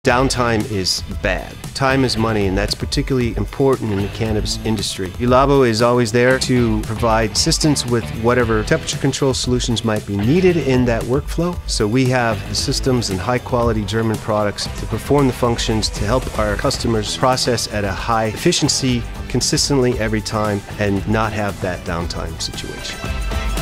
Downtime is bad. Time is money, and that's particularly important in the cannabis industry. JULABO is always there to provide assistance with whatever temperature control solutions might be needed in that workflow. So we have the systems and high-quality German products to perform the functions to help our customers process at a high efficiency consistently every time and not have that downtime situation.